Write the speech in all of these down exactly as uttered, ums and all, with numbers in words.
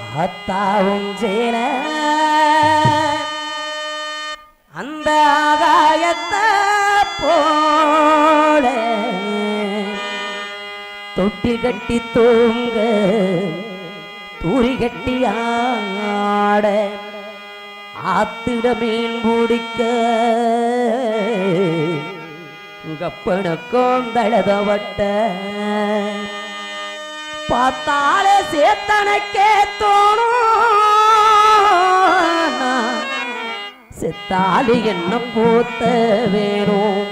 அத்தாவும் சேன அந்த ஆகாயத்தை போல தொட்டி கட்டி தூங்க தூரி கட்டி ஆட ஆத்திட மீன் பிடிக்க கப்பனுக்கும் தளதவட்ட பார்த்தாலே சேத்தனக்கே தோணும் செத்தாலி என்ன போத்த வேணும்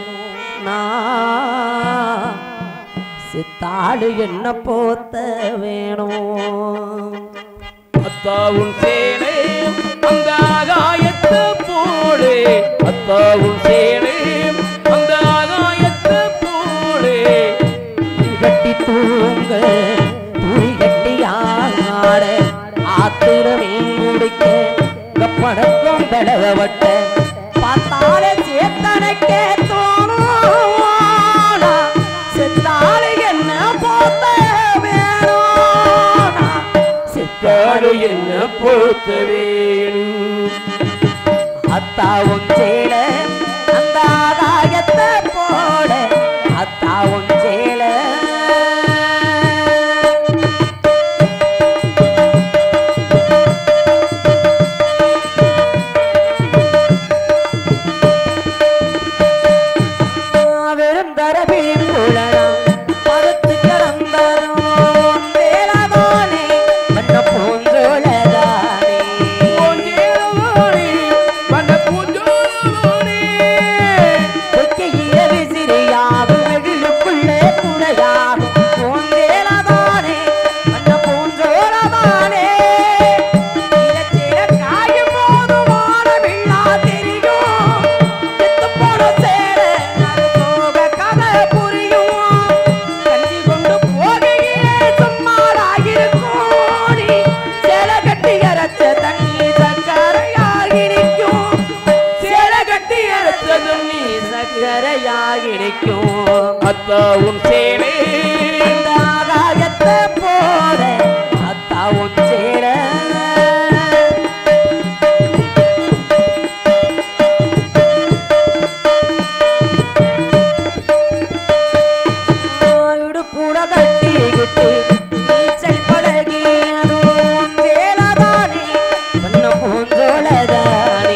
நான் செத்தாலி என்ன போத்த வேணும் அத்தாவும் சேனை அந்த ஆகாயத்து போலே அத்தாவும் சேனை அந்த ஆகாயத்து போலே கட்டி தூங்க தூரி கட்டி ஆட ஆத்திரமே முடிக்க கப்படக்கும் தடவட்ட பார்த்தாலே சேத்தனக்கே தோணும் செத்தாலு என்ன போத்த வேணும் செத்தாலு என்ன போத்த வேணும் அத்தாவும் சேல அந்த ஆகாயத்தை போட அத்தாவும் சேல அத்தாவும் சேனை அந்த ஆகாயத்தை போல அத்தாவும் சேல இடுப்புட கட்டிக்கிட்டு நீச்சல் பழகி அதுவும் சேலதானே பண்ண பூஞ்சோலதானே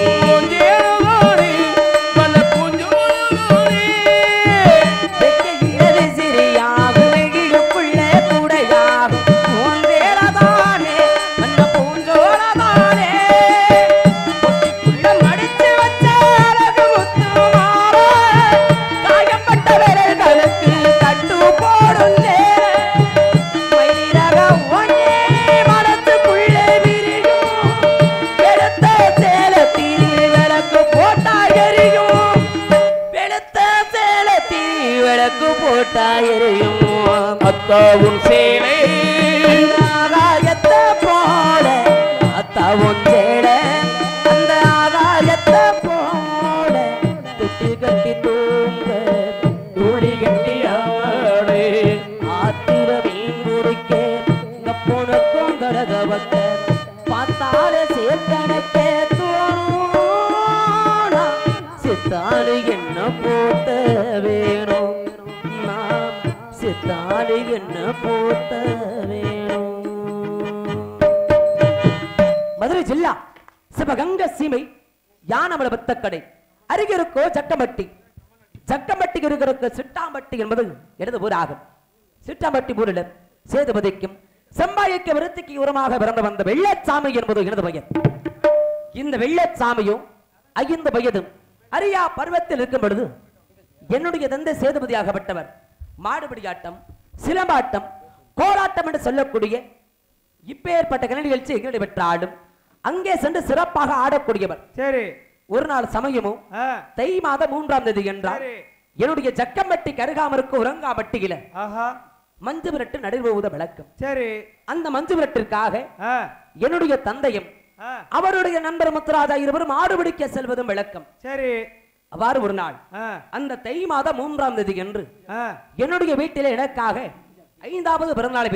அத்தாவும் சேனை ஆகாயத்தை போல அத்தாவும் சேல அந்த ஆகாயத்தை போல தொட்டி கட்டி தூங்க தூளி கட்டி ஆடு ஆத்திர மீன் குடிக்க கப்பனுக்கும் கடகவட்ட பார்த்தால சேத்தனக்கே தோணும் சித்தாடு என்ன போத்த வேணும் சித்தாடு என்ன போத்த வேணும். மதுரை ஜில்லா சிவகங்கை சீமை யானமல பத்தக்கடை அருகிருக்கோ ஜக்கம்பட்டி ஜக்கம்பட்டி இருக்கிற சிட்டாம்பட்டி என்பது எனது ஊராகும். சிட்டாம்பட்டி ஊரில் சேதுபதிக்கும் செம்பாய்க்கு விருத்திக்கு உரமாக பிறந்து வந்த வெள்ளச்சாமி என்பது எனது பெயர். இந்த வெள்ளச்சாமியும் ஐந்து வயதும் அரியா பருவத்தில் இருக்கும் பொழுது என்னுடைய தந்தை சேதுபதியாகப்பட்டவர் மாடுபிடியாட்டம் சிலம்பாட்டம் கோலாட்டம் என்று சொல்லக்கூடிய இப்பேற்பட்ட கலை நிகழ்ச்சி எங்களை பெற்றாலும் அங்கே சென்று சிறப்பாக ஆடக்கூடியவர். சரி, ஒரு நாள் சமயமும் தை மாதம் மூன்றாம் தேதி என்றால் என்னுடைய ஜக்கம்பட்டி கருகாமருக்கு உறங்காம்பட்டியில மஞ்சு விரட்டு நடுவுத விளக்கம். சரி, அந்த மஞ்சு விரட்டிற்காக என்னுடைய தந்தையும் அவருடைய நண்பர் முத்துராஜா இருவரும் ஆடுபிடிக்க செல்வதும் விளக்கம். சரி, அவ்வாறு ஒரு நாள் அந்த தை மாதம் மூன்றாம் தேதி என்று என்னுடைய வீட்டிலே எனக்காக ஐந்தாவது பிறந்தநாள் விழா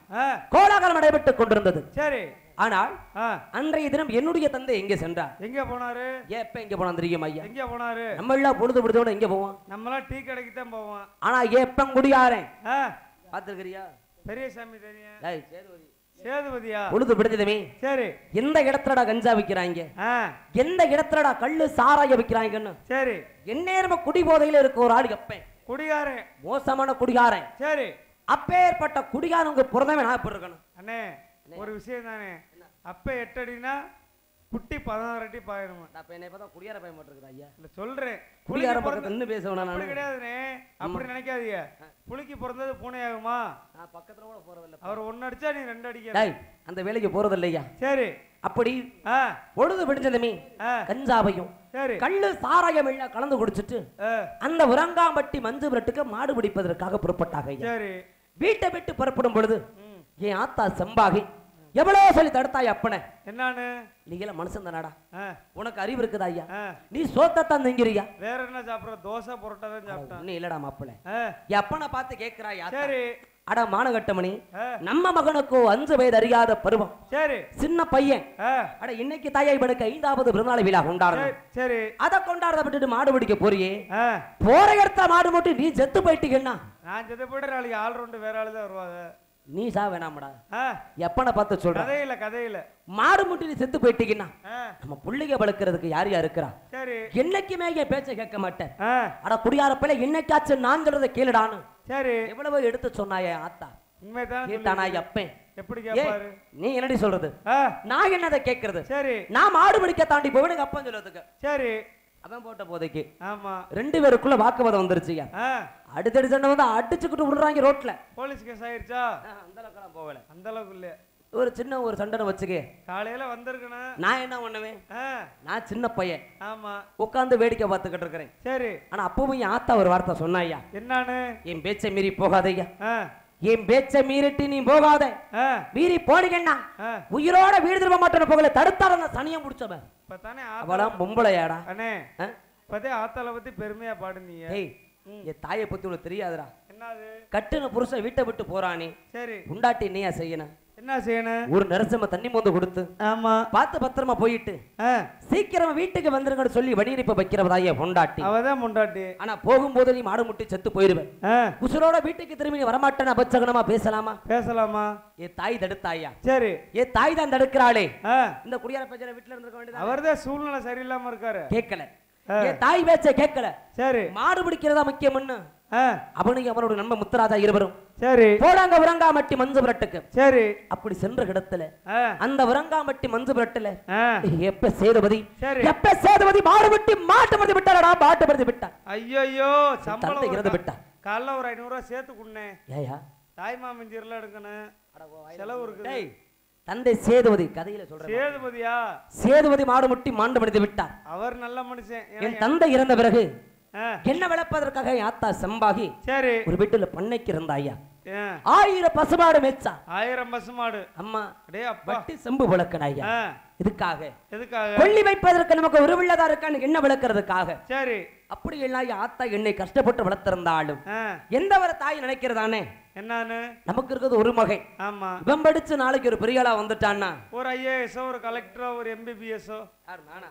கோலாகலம் நடைபெற்றுக் கொண்டிருந்தது. சரி. ஆனால் அன்றைய தினம் என்னுடைய தந்தை எங்கே சென்றார்? எங்க போனாரு? எப்ப எங்க போனா தெரியும் ஐயா? எங்க போனாரு? நம்ம எல்லாம் பொழுது பொழுதோட எங்க போவோம்? நம்ம எல்லாம் டீ கடைக்கு தான் போவோம். ஆனா எப்ப குடியாரேன் பாத்துக்கிறியா? பெரிய சாமி தெரியும். சேதுபதி. சேதுபதியா? பொழுது பிடிச்சதுமே. சரி. எந்த இடத்துலடா கஞ்சா விக்கிறாங்க? எந்த இடத்துலடா கள்ளு சாராய விக்கிறாங்கன்னு. சரி. எந்நேரமா குடி போதையில இருக்க ஒரு ஆள் எப்ப குடிகாரன், மோசமான குடிகாரன். சரி. அப்பேற்பட்ட குடிகாரங்க பிறந்தவன் நான் எப்படி இருக்கணும்? அண்ணே ஒரு விஷயம் தானே, அப்ப எட்டு அடினா குட்டி பதினாறு அடி பாயணும். அப்ப என்னை பார்த்தா குடியார பையன் போட்டுருக்குது ஐயா. இல்ல சொல்றேன், குடியார பக்கத்துல நின்னு பேசணும். அப்படி கிடையாதுனே, அப்படி நினைக்காதீங்க. புலிக்கு பிறந்தது பூனை ஆகுமா? நான் பக்கத்துல கூட போறதில்ல. அவர் ஒன்னு அடிச்சா நீ ரெண்டு அடிக்க. டேய் அந்த வேலைக்கு போறது இல்லையா? சரி. அப்படி பொழுது விடிஞ்சதுமே கஞ்சாவையும் கள்ளு சாராயம் எல்லாம் கலந்து குடிச்சிட்டு அந்த உரங்காம்பட்டி மஞ்சு விரட்டுக்கு மாடு பிடிப்பதற்காக புறப்பட்டாங்க. சரி. வீட்டை விட்டு புறப்படும் பொழுது என் ஆத்தா செம்பாகி எவ்வளவு சொல்லி தடுத்தாய் அப்பனே. என்னன்னு? நீ எல்லாம் மனுஷன் தானடா, உனக்கு அறிவு இருக்குதா ஐயா? நீ சோத்தத்தான் திங்கிறியா? வேற என்ன சாப்பிடுற? தோசை புரோட்டா தான் சாப்பிட்டா. நீ இல்லடா மாப்பிள்ள, என் அப்பனை பார்த்து கேட்கிறாயா? சரி. அட மானகட்டமணி, நம்ம மகனுக்கோ அஞ்சு வயது அறியாத பருவம். சரி. சின்ன பையன். அட இன்னைக்கு தாயாய் பனுக்கு ஐந்தாவது பிறநாள் விழா கொண்டாடணும். சரி. அதை கொண்டாட விட்டுட்டு மாடு பிடிக்க போறியே, போற இடத்த மாடு போட்டு நீ செத்து போயிட்டீங்கன்னா? நான் செத்து போயிட்டு நாளைக்கு ஆள் ரெண்டு வேற ஆளு தான் வருவாங்க. நீ சா வேணாமடா, எப்பன பார்த்து சொல்ற. கதையில கதையில மாடு முட்டி நீ செத்து போயிட்டீங்கன்னா நம்ம புள்ளைங்க வளர்க்கறதுக்கு யார் யார் இருக்கிறா? சரி. என்னைக்குமே என் பேச்ச கேட்க மாட்டேன். அட குடியார பிள்ளை, என்னைக்காச்சும் நான் சொல்றதை கேளுடான்னு. சரி. எவ்வளவு எடுத்து சொன்னாயே ஆத்தா, உண்மைதான் கேட்டானா அப்பன்? எப்படி கேட்பாரு? நீ என்னடி சொல்றது, நான் என்னதை கேட்கறது? சரி. நான் மாடு பிடிக்க தாண்டி போவேன் அப்பன் சொல்றதுக்கு. சரி. அவன் போட்ட போதைக்கு ஆமா ரெண்டு பேருக்குள்ள வாக்குவாதம் வந்துருச்சுயா. அடுத்தடி சண்டை வந்து அடிச்சுக்கிட்டு விடுறாங்க ரோட்ல. போலீஸ் கேஸ் ஆயிருச்சா? அந்த அளவுக்கு போகல. அந்த அளவுக்கு இல்ல, ஒரு சின்ன ஒரு சண்டை வச்சுக்க. காலையில வந்திருக்கணும். நான் என்ன பண்ணுவேன், நான் சின்ன பையன். ஆமா. உட்கார்ந்து வேடிக்கை பார்த்துக்கிட்டு இருக்கிறேன். சரி. ஆனா அப்பவும் என் ஆத்தா ஒரு வார்த்தை சொன்னாயா. என்னன்னு? என் பேச்சை மீறி போகாதையா, என் பேச்சை மீறிட்டு நீ போகாத. மீறி போனீங்கன்னா உயிரோட வீடு திரும்ப மாட்டேன்னு போகல, தடுத்தாட சனியம் முடிச்சவன். அவளாம் பொம்பளையாடா. அண்ணே பத்தே ஆத்தால பத்தி பெருமையா பாடுனீங்க. என் தாயை பத்தி உனக்கு தெரியாதுடா. என்னது? கட்டுன புருஷன் வீட்டை விட்டு போறானே. சரி. உண்டாட்டி என்னையா செய்யணும்? என்ன செய்யணும்? ஒரு நரசம தண்ணி மோந்து கொடுத்து ஆமா பார்த்து பத்திரமா போயிட்டு சீக்கிரம் வீட்டுக்கு வந்துருங்கன்னு சொல்லி வடிநீப்ப வைக்கிறவதாய பொண்டாட்டி. அவதான் பொண்டாட்டி. ஆனா போகும்போது நீ மாடு முட்டி செத்து போயிருவேன். உசுரோட வீட்டுக்கு திரும்பி நீ வரமாட்டேன்னு அபச்சகனமா பேசலாமா? பேசலாமா? ஏ தாய் தடுத்தாயா? சரி. ஏ தாய் தான் தடுக்கிறாளே. இந்த குடியார பையனை வீட்டுல இருந்திருக்க வேண்டியது. அவர்தான் சூழ்நிலை சரியில்லாம இருக்காரு. கேட்கல. ஏ தாய் பேச்ச கேட்கல. சரி. மாடு பிடிக்கிறதா முக்கியம்னு அவனுக்கு அவனோட நண்பன் முத்துராஜா இருவரும் சரி போடாங்க உரங்காமட்டி மஞ்சு விரட்டுக்கு. சரி. அப்படி சென்ற இடத்துல அந்த உரங்காமட்டி மஞ்சு விரட்டுல எப்ப சேதுபதி எப்ப சேதுபதி மாடு விட்டு மாட்டு மருந்து விட்டாரடா. மாட்டு மருந்து விட்டான். ஐயோ சம்பளம் இருந்து விட்டான். காலைல ஒரு ஐநூறு ரூபாய் சேர்த்து குண்ணே. ஏயா தாய் மாமஞ்சிரல எடுக்கணும், செலவு இருக்கு. தந்தை சேதுபதி கதையில சொல்றேன். சேதுபதியா? சேதுபதி மாடு முட்டி மாண்டு மனித விட்டார். அவர் நல்ல மனுஷன். என் தந்தை இறந்த பிறகு என்ன வளர்ப்பதற்காக ஆத்தா செம்பாகி சரி ஒரு வீட்டுல பண்ணைக்கு இருந்தாயா. ஆயிரம் பசுமாடு மேய்ச்சா. ஆயிரம் பசுமாடு. அம்மா வட்டி செம்பு விளக்கனாயா. இதுக்காக எதுக்காக? கொள்ளி வைப்பதற்கு நமக்கு ஒரு வில்லதா இருக்கான்னு என்ன விளக்குறதுக்காக. சரி. அப்படி எல்லாம் ஆத்தா என்னை கஷ்டப்பட்டு வளர்த்திருந்தாலும் எந்த ஒரு தாய் நினைக்கிறதானே என்னன்னு, நமக்கு இருக்கிறது ஒரு மகன். ஆமா. இவன் படிச்சு நாளைக்கு ஒரு பெரிய ஆளா வந்துட்டான்னா ஒரு ஐஏஎஸ் ஒரு கலெக்டரோ ஒரு எம்பிபிஎஸ்ஓ நானா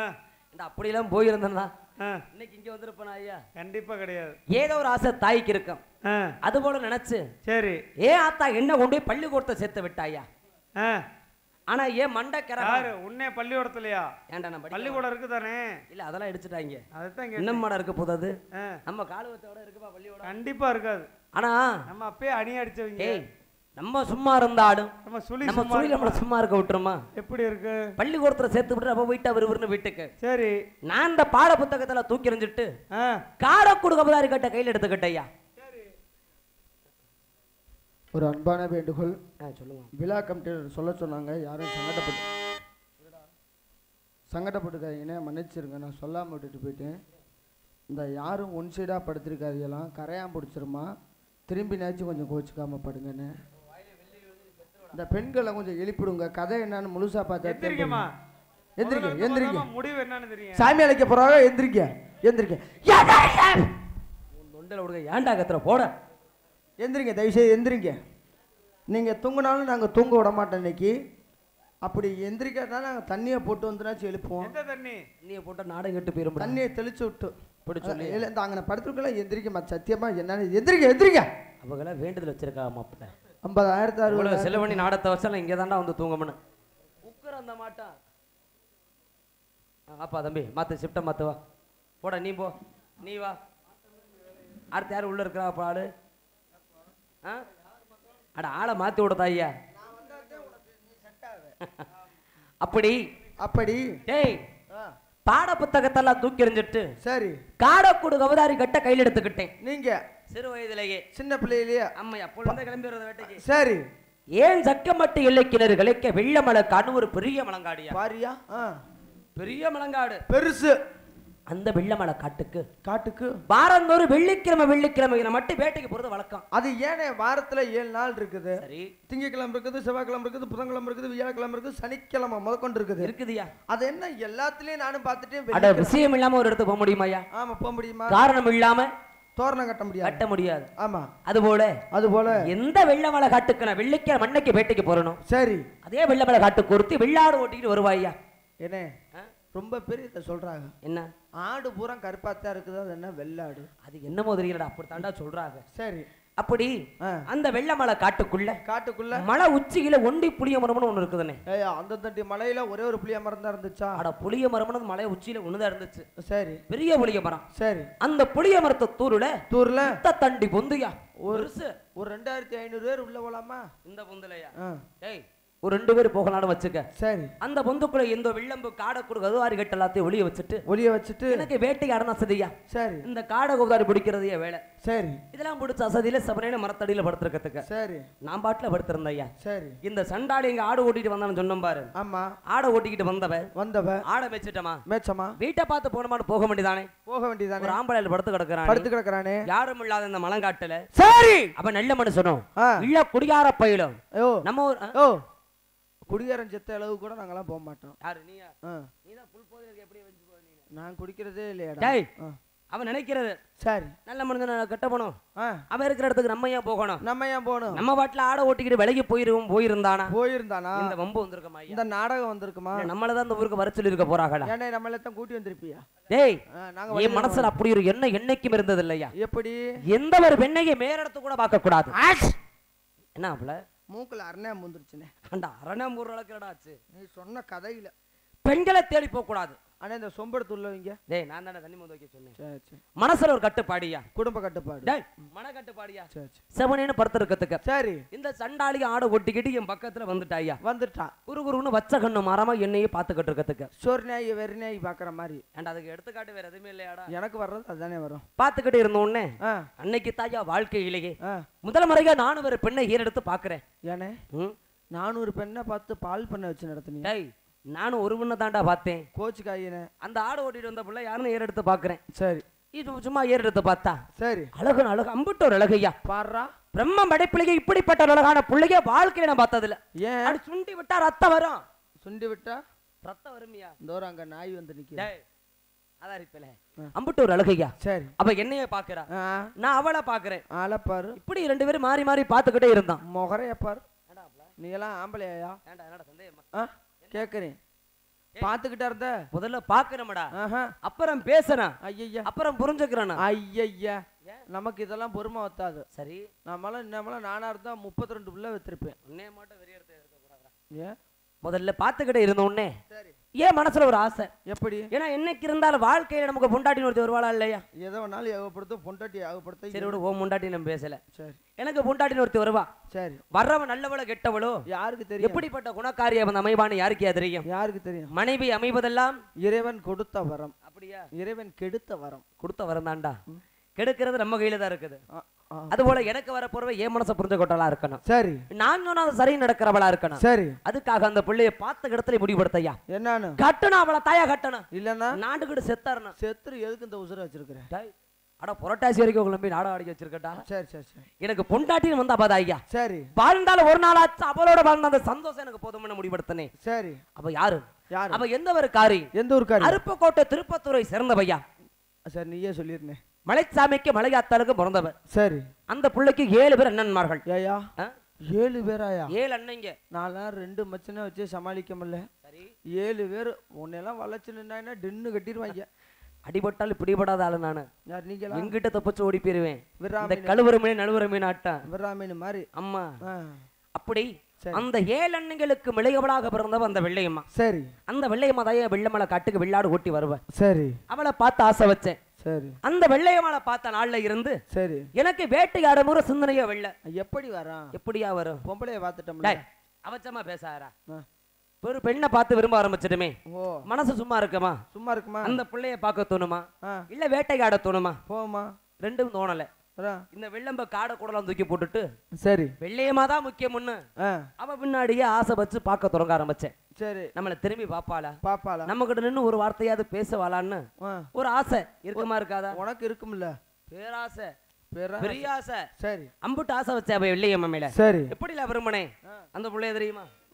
அப்படி எல்லாம் போயிருந்தா இன்னைக்கு இங்க வந்திருப்பேன் ஐயா? கண்டிப்பா கிடையாது. ஏதோ ஒரு ஆசை தாய்க்கு இருக்கும், அது போல நினைச்சு சரி ஏ ஆத்தா என்ன கொண்டு போய் பள்ளிக்கூடத்தை சேர்த்து விட்டாயா. ஆனா ஏன் மண்டக்கரை உன்னே பள்ளிக்கூடத்துலயா? ஏன்டா நம்ம பள்ளிக்கூடம் இருக்குதானே? இல்ல அதெல்லாம் எடுத்துட்டாங்க. அதுதான் இன்னும் மாட இருக்க போதாது. நம்ம காலுவத்தோட இருக்குப்பா பள்ளிக்கூடம்? கண்டிப்பா இருக்காது. ஆனா நம்ம அப்பயே அணி அடிச்சவங்க. நம்ம சும்மா இருந்தாலும் நம்ம சொல்லி நம்மள சும்மா இருக்க விட்டுருமா? எப்படி இருக்கு? பள்ளிக்கூடத்துல சேர்த்து விட்டு அப்ப போயிட்டு அவர் இவருன்னு வீட்டுக்கு. சரி. நான் இந்த பாட புத்தகத்துல தூக்கி எறிஞ்சிட்டு காடக்கூடு கபதாரி கட்ட கையில் எடுத்துக்கிட்டையா. ஒரு அன்பான வேண்டுகோள். சொல்லுங்க. விழா கமிட்டி சொல்ல சொன்னாங்க, யாரும் சங்கடப்பட்டு சங்கடப்பட்டுக்காதீங்கன்னு மன்னிச்சிருங்க. நான் சொல்லாம விட்டுட்டு போயிட்டேன். இந்த யாரும் ஒன் சைடா படுத்திருக்காதீங்களாம், கரையான் பிடிச்சிருமா, திரும்பி நாச்சும் கொஞ்சம் கோச்சுக்காம படுங்கன்னு. இந்த பெண்களை கொஞ்சம் எழுப்பிடுங்க. கதை என்னன்னு முழுசா பார்த்தா எந்திரிங்க. எந்திரிங்க. முடிவு என்னன்னு தெரியும். சாமி அழைக்க போறாங்க. எந்திரிக்க எந்திரிக்க தொண்டல விடுங்க. ஏன்டா கத்துற போட. எந்திரிங்க தயவுசெய்து எந்திரிங்க. நீங்கள் தூங்கினாலும் நாங்கள் தூங்க விட மாட்டோம் இன்னைக்கு. அப்படி எந்திரிக்காதான் நாங்கள் தண்ணியை போட்டு வந்துனாச்சும் எழுப்புவோம். எந்த தண்ணி? நீ போட்ட நாடகம் கெட்டு போயிரும். தண்ணியை தெளிச்சு விட்டு இப்படி சொல்லி இல்லை இந்த அங்கே படுத்துருக்கலாம் எந்திரிக்க மா சத்தியமா என்னன்னு எந்திரிக்க எந்திரிக்க அவங்களாம் வேண்டுதல் வச்சிருக்கா மாப்பிள்ள. ஐம்பதாயிரத்து அறுபது செலவு பண்ணி நாடத்தை வச்சாலும் இங்கே தாண்டா வந்து தூங்கமனு உக்கர அந்த மாட்டா. அப்பா தம்பி மாத்து ஷிஃப்டை மாத்து வா போட நீ போ நீ வா. அடுத்து யாரும் உள்ள இருக்கிறா அப்ப ஆளு? ஆ அட ஆளை மாத்தி விடுதா ஐயா. அப்படி அப்படி டேய் பாட புத்தகத்தெல்லாம் தூக்கி எறிஞ்சிட்டு சரி காடக்கூடு கவதாரி கட்ட கையில் எடுத்துக்கிட்டேன். நீங்க சிறு வயதிலேயே சின்ன பிள்ளையிலேயே அம்மையா பொழுது கிளம்பி வர்றத வேட்டைக்கு. சரி ஏன் சக்கமட்டு எல்லைக்கிணறு கிளைக்க வெள்ளமலை காணு ஒரு பெரிய மலங்காடியா பாரியா பெரிய மலங்காடு பெருசு. அந்த வெள்ளமலை காட்டுக்கு காட்டுக்கு வாரந்தோறும் வெள்ளிக்கிழமை வெள்ளிக்கிழமை மட்டும் வேட்டைக்கு போறது வழக்கம். அது ஏனே வாரத்துல ஏழு நாள் இருக்குது. சரி திங்கக்கிழமை இருக்குது, செவ்வாய்க்கிழமை இருக்குது, புதன்கிழமை இருக்குது, வியாழக்கிழமை இருக்குது, சனிக்கிழமை முதற்கொண்டு இருக்குது. இருக்குதுயா. அது என்ன எல்லாத்துலயும் நானும் பார்த்துட்டேன். அட விஷயம் இல்லாம ஒரு இடத்துக்கு போக முடியுமாயா? ஆமா போக முடியுமா? காரணம் இல்லாம தோரணம் கட்ட முடியாது. கட்ட முடியாது. ஆமா அது போல அது போல எந்த வெள்ளமலை காட்டுக்கு நான் வெள்ளிக்கிழமை மண்ணைக்கு வேட்டைக்கு போறணும். சரி அதே வெள்ளமலை காட்டுக்கு ஒருத்தி வெள்ளாடு ஓட்டிட்டு வருவாய்யா. என்ன ரொம்ப பெரிய சொல்றாங்க. என்ன ஆடு பூரா கருப்பாத்தான் இருக்குது, அது என்ன வெள்ளாடு? அது என்னமோ தெரியலடா அப்படி தாண்டா சொல்றாங்க. சரி அப்படி அந்த வெள்ளமலை காட்டுக்குள்ள காட்டுக்குள்ள மலை உச்சியில ஒண்டி புளிய மரம்னு ஒண்ணு இருக்குதுனே. ஏய் அந்த தண்டி மலையில ஒரே ஒரு புளிய மரம் தான் இருந்துச்சா? அட புளிய மரம்னு மலை உச்சியில ஒண்ணுதான் இருந்துச்சு. சரி பெரிய புளிய மரம். சரி அந்த புளிய மரத்தை தூருல தூர்ல தண்டி பொந்துயா ஒரு ஒரு ரெண்டாயிரத்தி ஐநூறு பேர் உள்ள போலாமா? இந்த பொந்துலையா? டேய் ஒரு ரெண்டு பேர் போகலான்னு வச்சுக்க. சரி அந்த பொந்துக்குள்ள எந்த வில்லம்பு காடக்கூடு கதுவாரி கட்ட எல்லாத்தையும் ஒளிய வச்சுட்டு ஒளிய வச்சுட்டு எனக்கு வேட்டைக்கு அடன சதியா. சரி இந்த காடை குதாரி பிடிக்கிறதையே வேலை. சரி இதெல்லாம் பிடிச்ச அசதியில சபனையில மரத்தடியில படுத்துருக்கத்துக்க. சரி நான் பாட்டுல படுத்திருந்த ஐயா. சரி இந்த சண்டாடி எங்க ஆடு ஓட்டிட்டு வந்தான்னு சொன்ன பாரு. ஆமா ஆடை ஓட்டிக்கிட்டு வந்தவ வந்தவ ஆடை மேய்ச்சிட்டமா மேய்ச்சமா வீட்டை பார்த்து போனமான்னு போக வேண்டியதானே? போக வேண்டியதானே. ஒரு ஆம்பளையில படுத்து கிடக்குறான் படுத்து கிடக்குறானே யாரும் இல்லாத இந்த மலங்காட்டுல. சரி அப்ப நல்ல மனுஷனும் இல்ல குடியார பயிலும் நம்ம ஓ குடியாரன் செத்த அளவு கூட நாங்கெல்லாம் போக மாட்டோம். யாரு நீயா? நீதான் புல் போதையில எப்படி வந்து போவீங்க? நான் குடிக்கிறதே இல்லையாடா. டேய் அவன் நினைக்கிறது சரி நல்ல மனுஷன் கட்ட போனோம். அவன் இருக்கிற இடத்துக்கு நம்ம ஏன் போகணும்? நம்ம ஏன் போகணும்? நம்ம பாட்டுல ஆட ஓட்டிக்கிட்டு விலகி போயிருவோம். போயிருந்தானா போயிருந்தானா இந்த வம்பு வந்திருக்குமா? இந்த நாடகம் வந்திருக்குமா? நம்மளதான் இந்த ஊருக்கு வர சொல்லி இருக்க போறாங்களா? ஏன்னா நம்மள தான் கூட்டி வந்திருப்பியா? டேய் நாங்க என் மனசுல அப்படி ஒரு எண்ணம் என்னைக்கும் இருந்தது இல்லையா? எப்படி? எந்த ஒரு பெண்ணையை மேலிடத்து கூட பார்க்க கூடாது. என்ன அவள மூக்குல அரணம் முந்துருச்சுனே. அந்த அரணம் மூணு அளவுக்குடா ஆச்சு. நீ சொன்ன கதையில பெண்களை தேடி போக கூடாது. ஆனா இந்த சொம்பெடுத்து உள்ளவங்க டேய் நான் தானே தண்ணி மொந்த வைக்க சொன்னேன். சரி சரி மனசுல ஒரு கட்டுப்பாடியா? குடும்ப கட்டுப்பாடு. டேய் மன கட்டுப்பாடியா? சரி சரி செவனேன்னு படுத்துறதுக்கு. சரி இந்த சண்டாளி ஆடை ஒட்டிக்கிட்டு என் பக்கத்துல வந்துட்டாயா? வந்துட்டான். குரு குருன்னு வச்ச கண்ணு மாறாம என்னையே பாத்துக்கிட்டு இருக்கிறதுக்கு. சொர்நாயி வெறிநாயி பாக்குற மாதிரி. ஏன்டா அதுக்கு எடுத்துக்காட்டு வேற எதுவுமே இல்லையாடா? எனக்கு வர்றது அதுதானே வரும். பாத்துக்கிட்டு இருந்த உடனே அன்னைக்கு தாயா வாழ்க்கையிலேயே முதல் முறையா நானும் ஒரு பெண்ணை ஏறெடுத்து பாக்குறேன். ஏனே நானூறு பெண்ணை பார்த்து பால் பண்ண வச்சு நடத்தினீங்க. டேய் நானும் ஒரு பெண்ணை தாண்டா பார்த்தேன். கோச்சு காயினே அந்த ஆடு ஓட்டிட்டு வந்த பிள்ளை யாருன்னு ஏறெடுத்து பாக்குறேன். சரி இது சும்மா ஏறெடுத்து பார்த்தா சரி அழகு அழகு அம்பிட்டு ஒரு அழகையா பாடுறா. பிரம்ம படைப்பிள்ளைய இப்படிப்பட்ட ஒரு அழகான பிள்ளைய வாழ்க்கையில நான் பார்த்ததில்ல. ஏன்? அது சுண்டி விட்டா ரத்தம் வரும். சுண்டி விட்டா ரத்தம் வருமியா? தூரம் அங்க நாய் வந்து நிக்க. டேய் அதான் இருப்பல அம்பிட்டு ஒரு அழகையா. சரி அவ என்னைய பாக்குறா, நான் அவளை பாக்குறேன். ஆளை பாரு. இப்படி ரெண்டு பேரும் மாறி மாறி பாத்துக்கிட்டே இருந்தான். முகரைய பாரு. நீ எல்லாம் ஆம்பளையா? கேக்குறேன் பாத்துக்கிட்டா இருந்த முதல்ல பாக்குறமடா, அப்புறம் பேசணும். ஐயா அப்புறம் புரிஞ்சுக்கிறேன். ஐயா நமக்கு இதெல்லாம் பொறுமை வத்தாது. சரி நம்மளாம் இன்னமெல்லாம் நானா இருந்தா முப்பத்தி ரெண்டு பிள்ளை வச்சிருப்பேன். உன்னே மட்டும் வெறிய எடுத்து இருக்க கூடாதா? ஏன்? முதல்ல பாத்துக்கிட்டே இருந்த உடனே ஏன் மனசுல ஒரு ஆசை. எப்படி? ஏன்னா என்னைக்கு இருந்தாலும் வாழ்க்கையில நமக்கு பொண்டாட்டின்னு ஒருத்தர் வருவாளா இல்லையா? எதோ நாள் ஏகப்படுத்த பொண்டாட்டி ஏகப்படுத்த. சரி விட, ஓ பொண்டாட்டி நம்ம பேசல. சரி எனக்கு பொண்டாட்டின்னு ஒருத்தர் வருவா. சரி வர்றவன் நல்லவளோ கெட்டவளோ யாருக்கு தெரியும்? எப்படிப்பட்ட குணக்காரிய அவன் அமைவான்னு யாருக்கு தெரியும்? யாருக்கு தெரியும்? மனைவி அமைவதெல்லாம் இறைவன் கொடுத்த வரம். அப்படியா? இறைவன் கெடுத்த வரம். கொடுத்த வரம் தான்டா. கெடுக்கிறது நம்ம கையில தான் இருக்குது. அது போல எனக்கு வர போறவ ஏன் மனசை புரிஞ்ச கொட்டலா இருக்கணும். சரி நான் சொன்னா சரி நடக்கிறவளா இருக்கணும். சரி அதுக்காக அந்த பிள்ளைய பார்த்த இடத்துல முடிவுபடுத்தையா என்னன்னு கட்டணும். அவளை தாயா கட்டணும். இல்லன்னா நாட்டுக்கிட்டு செத்தாரணும். செத்துரு எதுக்கு இந்த உசுர வச்சிருக்கிறேன்? அட புரட்டாசி வரைக்கும் கிளம்பி நாடகம் அடிக்க வச்சிருக்கட்டா. சரி சரி சரி எனக்கு பொண்டாட்டின்னு வந்தா பாதா ஐயா. சரி வாழ்ந்தாலும் ஒரு நாள் ஆச்சு அவளோட வாழ்ந்த அந்த சந்தோஷம் எனக்கு போதும்னு முடிவெடுத்தனே. சரி அப்ப யாரு? யாரு? அவ எந்த ஒரு காரி? எந்த ஒரு காரி? அருப்புக்கோட்டை திருப்பத்தூரை சேர்ந்தவையா. சரி நீயே சொல்லிருந்தேன். மலைச்சாமிக்கு மலையாத்தாளுக்கு பிறந்தவ. சரி அந்த பிள்ளைக்கு ஏழு பேர் அண்ணன்மார்கள். ஏயா ஏழு பேராயா? ஏழு அண்ணங்க. நான்லாம் ரெண்டு மச்சனை வச்சு சமாளிக்க முடியல. சரி, ஏழு பேர் உன்னெல்லாம் வளைச்சு நின்னா டென்னு கட்டிடுவாங்க. அடிபட்டாலும் பிடிபடாத ஆளு நானு. யார் நீங்களா? எங்கிட்ட தப்பிச்சு ஓடி போயிருவேன். இந்த விராமீன் கழுவுற மீன் நழுவுற மீன் ஆட்டம். விராமீன் மாதிரி. அம்மா ஆ, அப்படி சரி. அந்த ஏழு அண்ணங்களுக்கு மிளையவளாக பிறந்தவ அந்த வெள்ளையம்மா. சரி அந்த வெள்ளையம்மா தாய வெள்ளமலை காட்டுக்கு வெள்ளாடு ஓட்டி வருவ. சரி அவளை பார்த்து ஆசை வச்சேன். சரி அந்த வெள்ளையம்மாளை பார்த்த நாள்ல இருந்து சரி. எனக்கு வேட்டையாடுற சிந்தனையோ வெள்ள. எப்படி வரான்? எப்படியா வரும்? பொம்பளைய பார்த்துட்டோம்ல. டேய், அவச்சமா பேசாரா? ஆ. ஒரு பெண்ணை பார்த்து விரும்ப ஆரம்பிச்சிட்டுமே ஓ, மனசு சும்மா இருக்குமா? சும்மா இருக்குமா? அந்த பிள்ளைய பார்க்க தோணுமா? ஆ, இல்ல வேட்டையாட தோணுமா? போமா. ரெண்டும் தோணல. வரா. இந்த வெள்ளம்ப காடை கூடலாம் தூக்கி போட்டுட்டு சரி. வெள்ளையமா தான் முக்கியம்னு ஆ, அவ பின்னாடியே ஆசை வச்சு பார்க்க தொடங்க ஆரம்பிச்சேன். சரி. நம்மளை திரும்பி பாப்பாளா? பாப்பாளா? நம்ம கிட்ட நின்று ஒரு வார்த்தையாவது பேசவாளான்னு ஆ, ஒரு ஆசை இருக்குமா இருக்காதா? உனக்கு இருக்கும்ல பேராசை, பேரா? பெரிய ஆசை. சரி அம்புட்டு ஆசை வச்ச அவ வெள்ளையம்மா மேல. சரி. எப்படில விரும்பினேன் ஆ. அந்த பிள்ளைய தெரியுமா?